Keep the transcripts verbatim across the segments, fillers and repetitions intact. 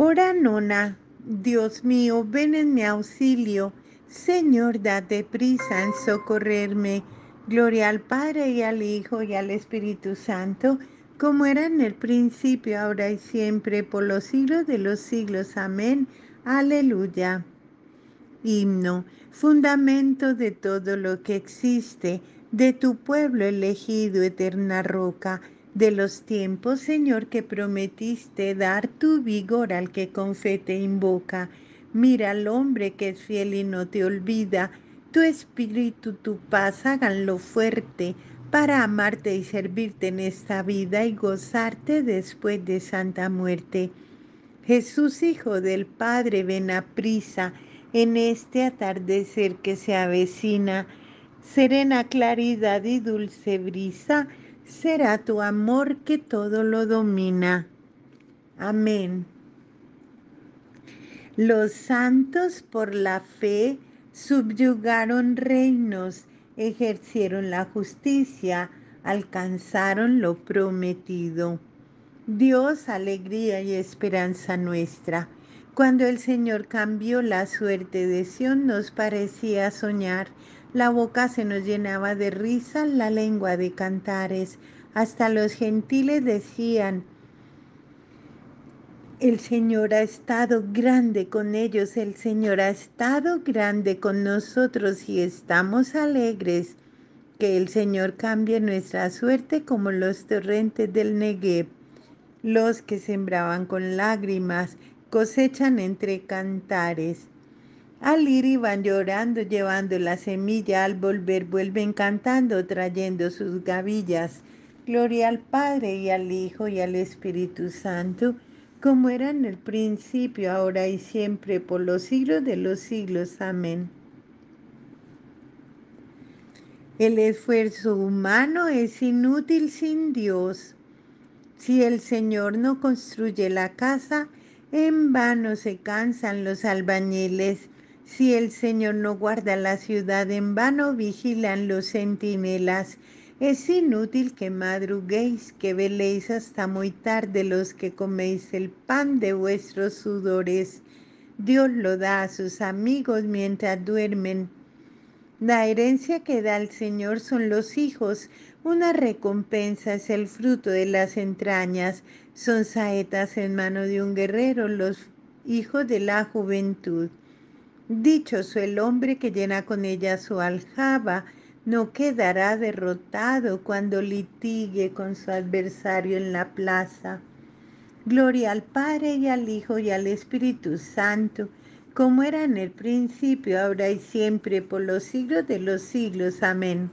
Ora nona, Dios mío, ven en mi auxilio. Señor, date prisa en socorrerme. Gloria al Padre y al Hijo y al Espíritu Santo, como era en el principio, ahora y siempre, por los siglos de los siglos. Amén. Aleluya. Himno, fundamento de todo lo que existe, de tu pueblo elegido, eterna roca, de los tiempos, Señor, que prometiste dar tu vigor al que con fe te invoca. Mira al hombre que es fiel y no te olvida, tu espíritu, tu paz, háganlo fuerte para amarte y servirte en esta vida y gozarte después de santa muerte. Jesús, Hijo del Padre, ven a prisa en este atardecer que se avecina. Serena claridad y dulce brisa, será tu amor que todo lo domina. Amén. Los santos por la fe subyugaron reinos, ejercieron la justicia, alcanzaron lo prometido. Dios, alegría y esperanza nuestra. Cuando el Señor cambió la suerte de Sión, nos parecía soñar. La boca se nos llenaba de risa, la lengua de cantares. Hasta los gentiles decían: el Señor ha estado grande con ellos, el Señor ha estado grande con nosotros y estamos alegres. Que el Señor cambie nuestra suerte como los torrentes del Negev. Los que sembraban con lágrimas cosechan entre cantares. Al ir iban llorando, llevando la semilla, al volver vuelven cantando, trayendo sus gavillas. Gloria al Padre y al Hijo y al Espíritu Santo, como era en el principio, ahora y siempre, por los siglos de los siglos. Amén. El esfuerzo humano es inútil sin Dios. Si el Señor no construye la casa, en vano se cansan los albañiles. Si el Señor no guarda la ciudad, en vano vigilan los centinelas. Es inútil que madruguéis, que veléis hasta muy tarde los que coméis el pan de vuestros sudores. Dios lo da a sus amigos mientras duermen. La herencia que da el Señor son los hijos, una recompensa es el fruto de las entrañas, son saetas en mano de un guerrero, los hijos de la juventud. Dichoso el hombre que llena con ella su aljaba, no quedará derrotado cuando litigue con su adversario en la plaza. Gloria al Padre y al Hijo y al Espíritu Santo, como era en el principio, ahora y siempre, por los siglos de los siglos. Amén.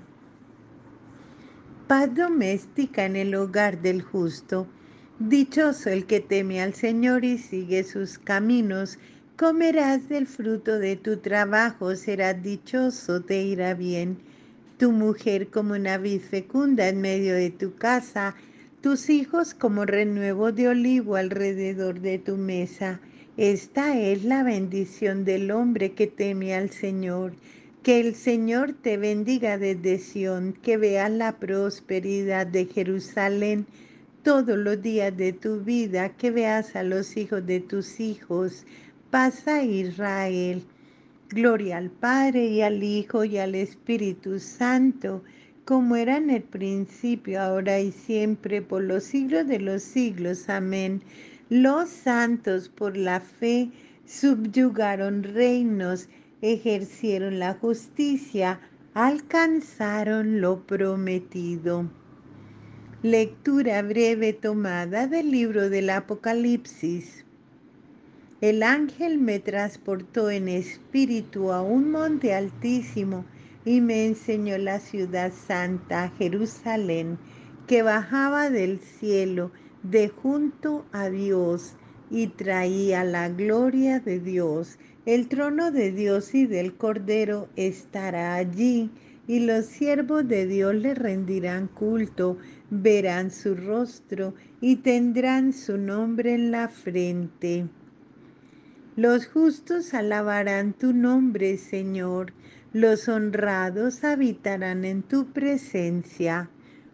Paz doméstica en el hogar del justo. Dichoso el que teme al Señor y sigue sus caminos. Comerás del fruto de tu trabajo, serás dichoso, te irá bien. Tu mujer como una vid fecunda en medio de tu casa, tus hijos como renuevo de olivo alrededor de tu mesa. Esta es la bendición del hombre que teme al Señor. Que el Señor te bendiga desde Sión, que veas la prosperidad de Jerusalén todos los días de tu vida, que veas a los hijos de tus hijos. Paz a Israel. Gloria al Padre y al Hijo y al Espíritu Santo, como era en el principio, ahora y siempre, por los siglos de los siglos. Amén. Los santos por la fe subyugaron reinos, ejercieron la justicia, alcanzaron lo prometido. Lectura breve tomada del libro del Apocalipsis. El ángel me transportó en espíritu a un monte altísimo y me enseñó la ciudad santa, Jerusalén, que bajaba del cielo de junto a Dios y traía la gloria de Dios. El trono de Dios y del Cordero estará allí, y los siervos de Dios le rendirán culto, verán su rostro y tendrán su nombre en la frente. Los justos alabarán tu nombre, Señor. Los honrados habitarán en tu presencia.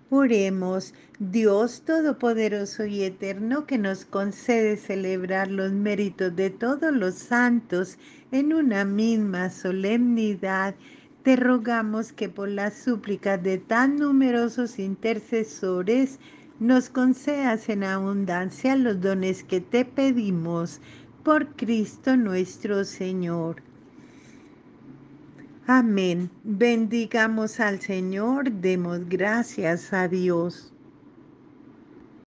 Oremos, Dios Todopoderoso y Eterno, que nos concede celebrar los méritos de todos los santos en una misma solemnidad. Te rogamos que por las súplicas de tan numerosos intercesores nos concedas en abundancia los dones que te pedimos por Cristo nuestro Señor. Amén. Bendigamos al Señor, demos gracias a Dios.